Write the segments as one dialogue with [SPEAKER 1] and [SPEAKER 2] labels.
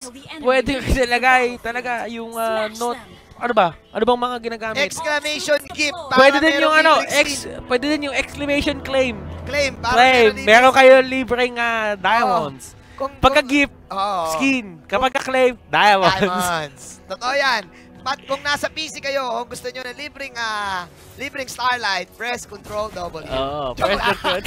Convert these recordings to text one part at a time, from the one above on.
[SPEAKER 1] pwede kasi ilagay talaga yung note. Ano ba? Ano bang mga ginagamit?
[SPEAKER 2] Exclamation gift.
[SPEAKER 1] Pwede din yung ano, pwede din yung exclamation claim.
[SPEAKER 2] Claim.
[SPEAKER 1] Meron kayo libreng diamonds. Pagka-gift, skin. Kapag ka-claim, diamonds.
[SPEAKER 2] Totoo yan. But kung nasa PC kayo, kung gusto nyo ng libreng Starlight, press Control W.
[SPEAKER 1] Press Control.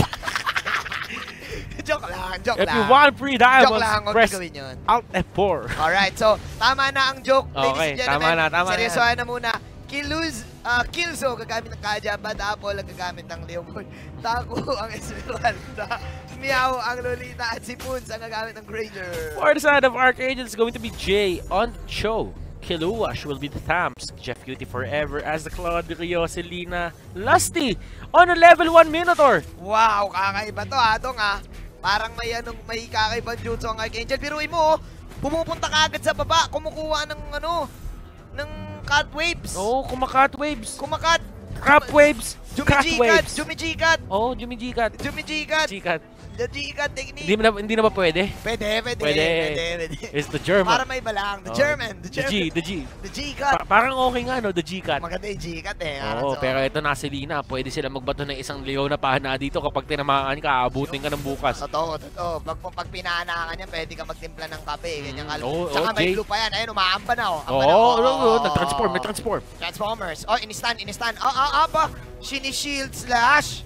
[SPEAKER 2] Joke lang.
[SPEAKER 1] If you want free diamonds, press Alt F4.
[SPEAKER 2] Alright, so tama na ang joke, ladies and gentlemen.
[SPEAKER 1] Tama na.
[SPEAKER 2] Seryosohan na muna. Killzo, gagamit ng Kaja. Bad Apple, ang gagamit ng Leopold. Taku, ang Esmeralda. Meow, ang Lolita. At si Poons, ang gagamit ng Granger.
[SPEAKER 1] For the side of Archangel, is going to be Jay on show. Kiluwash will be the Thamps. Jeff Cutie forever as the Claude Rio, Selena, Lusty on a level 1 Minotaur.
[SPEAKER 2] Wow, kakaiba to Atong Parang may kakaibang jutsu ang Archangel. Biruin mo, pumupunta ka agad sa baba, kumukuha ng ng cut waves.
[SPEAKER 1] Kumakat waves.
[SPEAKER 2] Crap waves.
[SPEAKER 1] Jumijikat. Jumijikat. The G-cut technique. Hindi na ba pwede?
[SPEAKER 2] Pwede.
[SPEAKER 1] It's the German.
[SPEAKER 2] Para may balang. The German.
[SPEAKER 1] The G.
[SPEAKER 2] The G-cut.
[SPEAKER 1] Parang okay nga, no? The G-cut.
[SPEAKER 2] Maganda yung G-cut
[SPEAKER 1] Pero ito na si Lina. Pwede sila magbato ng isang Leo na pahana dito. Kapag tinamaan ka, aabutin ka ng bukas.
[SPEAKER 2] Totoo. Pag pinahana ka niya, pwede ka magtimpla ng kape. Ganyan Tsaka may blue pa yan. Ayun, umaamba na.
[SPEAKER 1] Nag-transform.
[SPEAKER 2] Transformers. Inistan. Shield slash.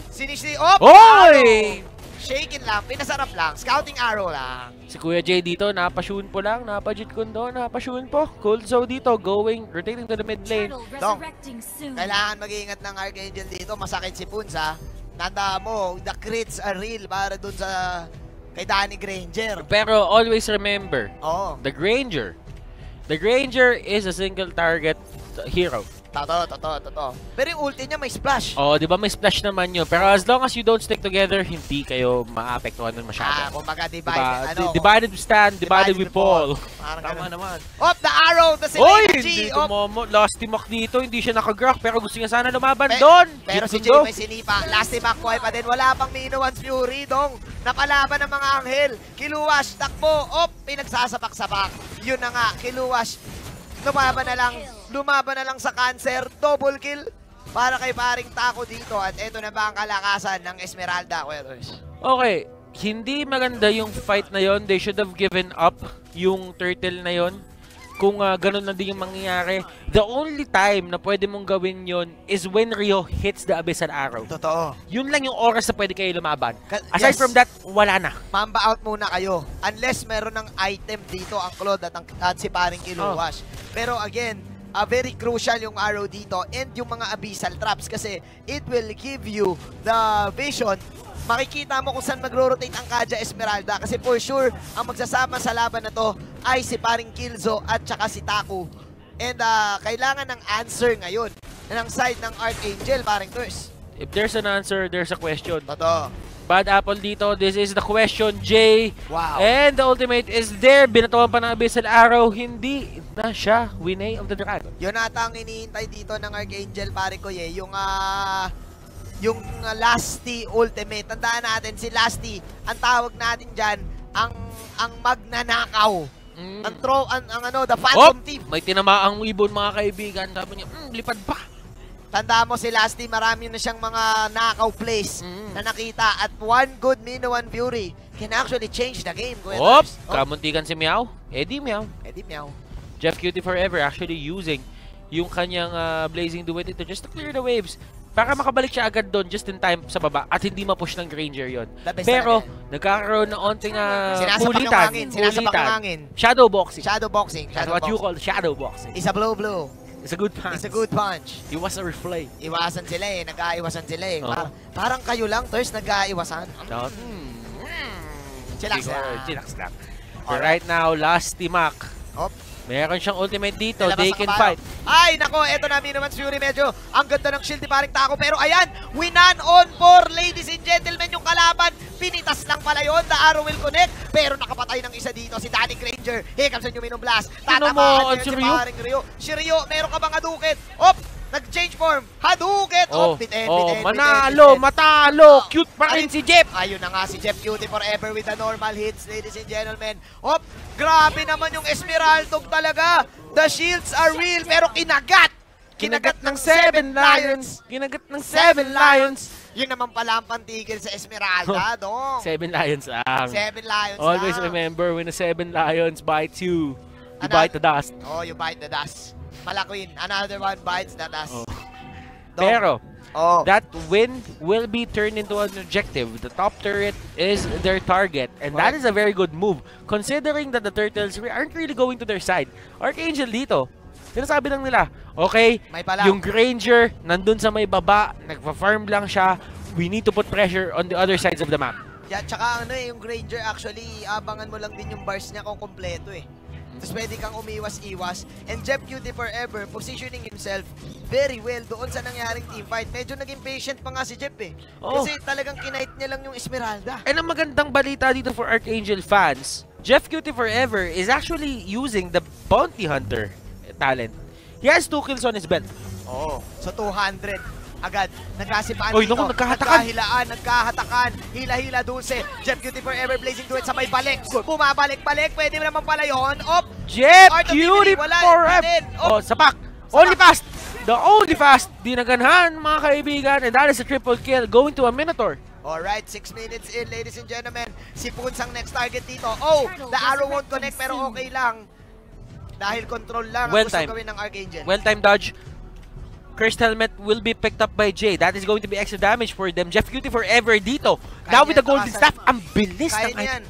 [SPEAKER 2] Shaking lang, pinasarap lang, scouting arrow lang.
[SPEAKER 1] Si Kuya Jay dito, napashun po lang, napajit kundo, napashun po. Cold Zone dito, rotating to the mid lane.
[SPEAKER 2] Dong, kailangan mag-iingat ng Archangel dito, masakit si Poons Tanda mo, the crits are real para dun sa kay Danny Granger.
[SPEAKER 1] Pero always remember, the Granger is a single target hero.
[SPEAKER 2] Totoo. Pero yung ulti niya may splash.
[SPEAKER 1] Di ba may splash naman yun. Pero as long as you don't stick together, hindi kayo maapektuhan nun masyado.
[SPEAKER 2] Kumbaga divided.
[SPEAKER 1] Divided we stand, divided we fall.
[SPEAKER 2] Tama naman. The arrow, the
[SPEAKER 1] G. Last timak dito, hindi siya nakagrok, pero gusto niya sana lumaban doon.
[SPEAKER 2] Pero si Jay may sinipa. Last timak buhay pa din. Wala pang Minuan's Fury, Dong. Napalaban ng mga anghel. Kiluwash, takbo. Pinagsasapak-sapak. Yun na nga, Kiluwash. Lumaban na lang sa cancer, double kill para kay paring Taco dito. At eto na ba ang kalakasan ng Esmeralda,
[SPEAKER 1] Okay, hindi maganda yung fight na yon. They should have given up yung turtle na yon. Kung ganun na din yung mangyayari. The only time na pwede mong gawin yon is when Rio hits the Abyssal Arrow.
[SPEAKER 2] Totoo.
[SPEAKER 1] Yun lang yung oras na pwede kayo lumaban. Aside from that, wala na.
[SPEAKER 2] Mamba out muna kayo. Unless meron ng item dito ang Claude at si paring Kiluwash. Pero again, very crucial yung arrow dito and yung mga abyssal traps kasi it will give you the vision. Makikita mo kung saan magro-rotate ang Kaja Esmeralda kasi for sure, ang magsasama sa laban na to ay si paring Killzo at saka si Taku. And kailangan ng answer ngayon ng side ng Archangel, paring Turs.
[SPEAKER 1] If there's an answer, there's a question.
[SPEAKER 2] Totoo.
[SPEAKER 1] Bad Apple dito, this is the question, Jay.
[SPEAKER 2] Wow.
[SPEAKER 1] And the ultimate is there. Binatuan pa ng Abyssal Arrow. Hindi na siya Winay of the Dragon.
[SPEAKER 2] Yun ata ang hinihintay dito ng Archangel, pare ko yung Lusty ultimate. Tandaan natin si Lusty, ang tawag natin dyan, ang magnanakaw. The Phantom Thief.
[SPEAKER 1] May tinamaang ibon mga kaibigan. Sabi niya, lipad pa.
[SPEAKER 2] Tanda mo si Lusty, marami na siyang mga knockout plays na nakita at one good Minuan Fury can actually change the game.
[SPEAKER 1] Kamuntikan si Meow. Eddie Meow. Jeff Cutie forever actually using yung kanyang Blazing Duet ito just to clear the waves. Para makabalik siya agad doon just in time sa baba at hindi ma-push ng Granger yon. Pero nagkakaroon ng onting
[SPEAKER 2] hangin.
[SPEAKER 1] Shadow boxing.
[SPEAKER 2] That's
[SPEAKER 1] what you call shadow boxing.
[SPEAKER 2] It's a blow.
[SPEAKER 1] It's a good punch. Iwas a replay.
[SPEAKER 2] Iwasan sila nag-aiwasan sila Parang kayo lang, Turs, nag-aiwasan. Chillax lang.
[SPEAKER 1] Right now, last timak. Meron siyang ultimate dito. They can fight.
[SPEAKER 2] Ay, nako, eto na Minuan's Fury. Medyo ang ganda ng shield ni paring Taco. Pero ayan, winan on 4, ladies and gentlemen, yung kalaban. Pinitas lang pala yun. The arrow will connect. Pero nakapatay ng isa dito, si Danny Granger. Here comes a new Minum Blast. Tatamaan niya si paring Rio. Si Rio, meron ka bang adukit? Nag-change form. Hadouken. Bitin.
[SPEAKER 1] Matalo. Cute pa rin si Jeff.
[SPEAKER 2] Ayun na nga si Jeff Cutie forever with the normal hits, ladies and gentlemen. Grabe naman yung Esmeraldog talaga. The shields are real, pero kinagat ng 7 Lions.
[SPEAKER 1] Kinagat ng 7 Lions.
[SPEAKER 2] Yun naman pala ang pantigil sa Esmeralda, dong.
[SPEAKER 1] 7 Lions lang.
[SPEAKER 2] 7 Lions
[SPEAKER 1] Always
[SPEAKER 2] lang.
[SPEAKER 1] remember, when the 7 Lions bites you, you bite the dust.
[SPEAKER 2] You bite the dust. Malakwin, another one bites the dust.
[SPEAKER 1] Pero, that win will be turned into an objective. The top turret is their target, and that is a very good move, considering that the Turtles aren't really going to their side. Archangel dito, sinasabi lang nila, okay, yung Granger nandun sa may baba, nagpa-farm lang siya, we need to put pressure on the other sides of the map.
[SPEAKER 2] Yeah, tsaka yung Granger actually, abangan mo lang din yung bars niya kung kompleto Tapos pwede kang umiwas-iwas. And Jeff Cutie forever positioning himself very well doon sa nangyaring teamfight. Medyo naging patient pa nga si Jeff Kasi talagang kinight niya lang yung Esmeralda.
[SPEAKER 1] And ang magandang balita dito for Archangel fans, Jeff Cutie forever is actually using the Bounty Hunter talent. He has 2 kills on his belt.
[SPEAKER 2] So 200 agad. Nagkasipaan
[SPEAKER 1] Oy,
[SPEAKER 2] dito.
[SPEAKER 1] naku, nagkahatakan.
[SPEAKER 2] Nagkahatakan. Hila-hila dulce. Jeff Cutie forever blazing to it. Sabay balik. Bumabalik-balik. Pwede mo naman pala yun.
[SPEAKER 1] Jeff Cutie forever. Sapak. Only fast. The only fast. Dinaganhan, mga kaibigan. And that is a triple kill going to a Minotaur.
[SPEAKER 2] Alright, 6 minutes in, ladies and gentlemen. Si Poons ang next target dito. The arrow won't connect pero okay lang. Dahil control lang ang gusto gawin ng Archangel.
[SPEAKER 1] Well-timed dodge. Cursed Helmet will be picked up by Jay. That is going to be extra damage for them. Jeff Cutie forever dito. Now with the golden staff, ang bilis ng item.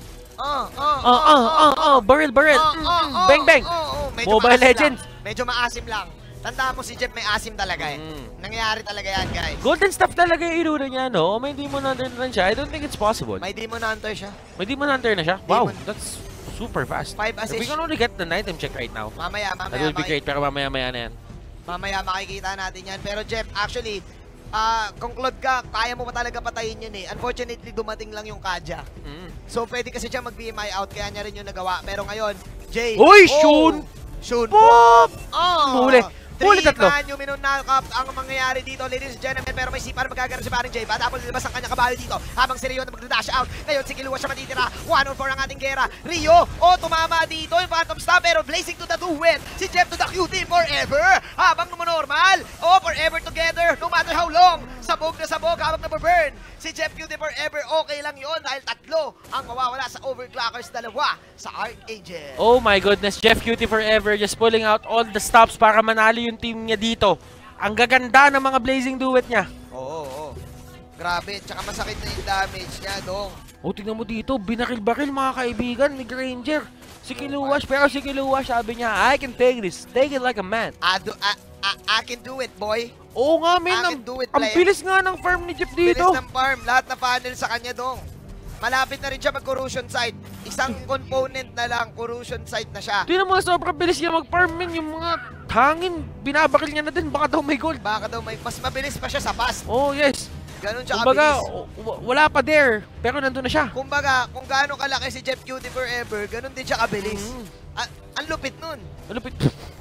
[SPEAKER 1] Barrel. Bang. Mobile Legends.
[SPEAKER 2] Medyo maasim lang. Tandaan mo si Jeff may asim talaga Nangyayari talaga yan, guys.
[SPEAKER 1] Golden staff talaga yung iruna niya, no? May Demon Hunter na siya. I don't think it's possible.
[SPEAKER 2] May Demon Hunter siya.
[SPEAKER 1] May Demon Hunter na siya? Wow, that's super fast.
[SPEAKER 2] 5 assists.
[SPEAKER 1] If we can only get the item check right now,
[SPEAKER 2] mamaya.
[SPEAKER 1] That will be great, pero mamaya na yan.
[SPEAKER 2] Mamaya makikita natin yan. Pero Jeff, actually, kung Claude ka, kaya mo pa talaga patayin yun Unfortunately, dumating lang yung Kaja. So, pwede kasi siya mag-BMI out, kaya niya rin yung nagawa. Pero ngayon, Jay.
[SPEAKER 1] Uy, Shun! Pop! Huli. Huli tatlo.
[SPEAKER 2] 3-man yung minunakap ang mangyayari dito, ladies and gentlemen. Pero may sipa na magkagaran si paring Jay. Tapos nilabas ang kanyang kabayo dito. Habang si Rio na mag-dash out. Ngayon, si Kilua siya matitira. 1-on-4 ang ating gera. Rio, tumama dito yung Phantom Stab. Pero blazing to the 2-win. Si Jeff to the Cutie forever. Habang normal. Forever together. No matter how long. Sabog na sabog habang nababurn. Si Jeff Cutie forever, okay lang yun. Dahil tatlo ang mawawala sa Overclockers, dalawa sa Archangel.
[SPEAKER 1] Oh my goodness, Jeff Cutie forever just pulling out all the stops para manalo yung team niya dito. Ang gaganda ng mga blazing duet niya.
[SPEAKER 2] Oo. Grabe, tsaka masakit na yung damage niya, dong.
[SPEAKER 1] Tingnan mo dito, binakil-bakil mga kaibigan ni Granger. Si Kiluwash, pero si Kiluwash sabi niya, I can take this, take it like a man.
[SPEAKER 2] I can do it, boy.
[SPEAKER 1] Oo nga, men. Ang bilis nga ng farm ni Jeff dito.
[SPEAKER 2] Bilis ng farm. Lahat na panel sa kanya, dong. Malapit na rin siya mag-corrosion site. Isang component na lang, corrosion site na siya.
[SPEAKER 1] Tingnan mo, sobrang bilis niya mag-farm, men. Yung mga hangin, binabakil niya na din. Baka daw may gold.
[SPEAKER 2] Mas mabilis pa siya sa fast.
[SPEAKER 1] Oh, yes.
[SPEAKER 2] Ganun siya
[SPEAKER 1] kumbaga,
[SPEAKER 2] kabilis.
[SPEAKER 1] Wala pa there, pero nandun na siya.
[SPEAKER 2] Kumbaga, kung gaano kalaki si Jeff Cutie forever, ganun din siya kabilis. Ang lupit nun.
[SPEAKER 1] Ang lupit.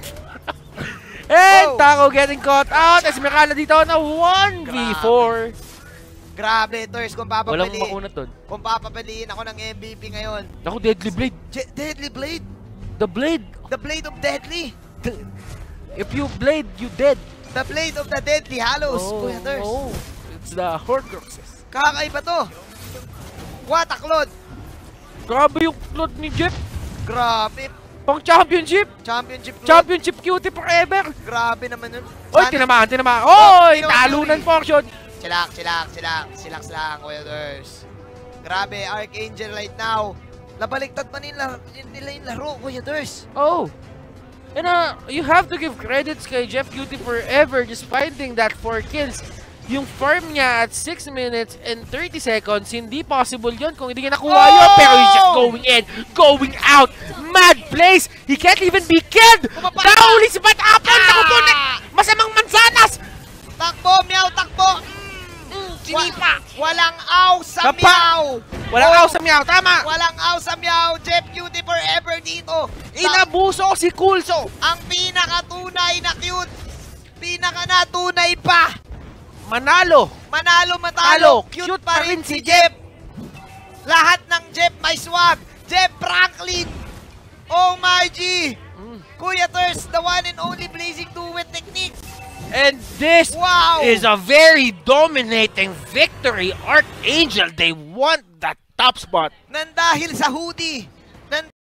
[SPEAKER 1] And Taco getting caught out. Esmeralda dito na 1v4.
[SPEAKER 2] Grabe, Tors, kung papapiliin.
[SPEAKER 1] Walang makunat dun.
[SPEAKER 2] Kung papapiliin ako ng MVP ngayon.
[SPEAKER 1] Naku, Deadly Blade.
[SPEAKER 2] Deadly Blade?
[SPEAKER 1] The Blade.
[SPEAKER 2] The Blade of Deadly.
[SPEAKER 1] If you blade, you dead.
[SPEAKER 2] The Blade of the Deadly Hallows, Kuya Tors.
[SPEAKER 1] It's the Horcruxes.
[SPEAKER 2] Kakaiba to. What a Claude.
[SPEAKER 1] Grabe yung Claude ni Jeff.
[SPEAKER 2] Grabe.
[SPEAKER 1] Pang championship. Championship Cutie forever.
[SPEAKER 2] Grabe naman nun.
[SPEAKER 1] Oy, tinamaan. Oy, talunan portion.
[SPEAKER 2] Chillax lang, Kuya Tors. Grabe, Archangel right now. Nabaliktad pa nila yung laro, Kuya Tors.
[SPEAKER 1] And you have to give credits kay Jeff Cutie forever just finding that 4 kills. Yung farm niya at 6 minutes and 30 seconds, hindi possible yun kung hindi niya nakuha yun. Pero he's just going in, going out. Mad plays. He can't even be killed. Nahuli si Bat Apple. Masamang mansanas.
[SPEAKER 2] Takbo, Meow, takbo.
[SPEAKER 1] Sinipa.
[SPEAKER 2] Walang aw sa Meow.
[SPEAKER 1] Walang aw sa Meow, tama.
[SPEAKER 2] Walang aw sa Meow. Jeff Cutie forever dito.
[SPEAKER 1] Inabuso si Kulso.
[SPEAKER 2] Ang pinakatunay na cute. pinaka natunay pa.
[SPEAKER 1] Manalo.
[SPEAKER 2] Manalo. Cute pa rin si Jeff. Lahat ng Jeff may swag. Jeff Franklin. Oh my G. Kuya Thurs, the one and only blazing duet technique.
[SPEAKER 1] And this is a very dominating victory. Archangel, they want that top spot.
[SPEAKER 2] Nandahil sa hoodie.